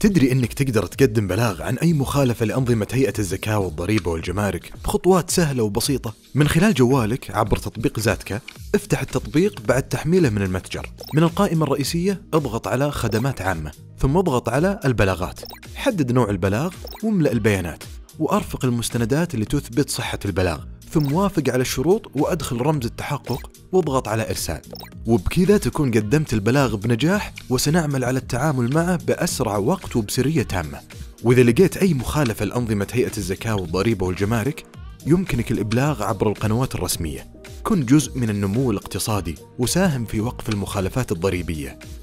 تدري إنك تقدر تقدم بلاغ عن أي مخالفة لأنظمة هيئة الزكاة والضريبة والجمارك بخطوات سهلة وبسيطة من خلال جوالك عبر تطبيق زاتكا. افتح التطبيق بعد تحميله من المتجر. من القائمة الرئيسية اضغط على خدمات عامة، ثم اضغط على البلاغات. حدد نوع البلاغ واملأ البيانات، وأرفق المستندات اللي تثبت صحة البلاغ، ثم وافق على الشروط وأدخل رمز التحقق واضغط على إرسال. وبكذا تكون قدمت البلاغ بنجاح، وسنعمل على التعامل معه بأسرع وقت وبسرية تامة. وإذا لقيت أي مخالفة لأنظمة هيئة الزكاة والضريبة والجمارك يمكنك الإبلاغ عبر القنوات الرسمية. كن جزء من النمو الاقتصادي وساهم في وقف المخالفات الضريبية.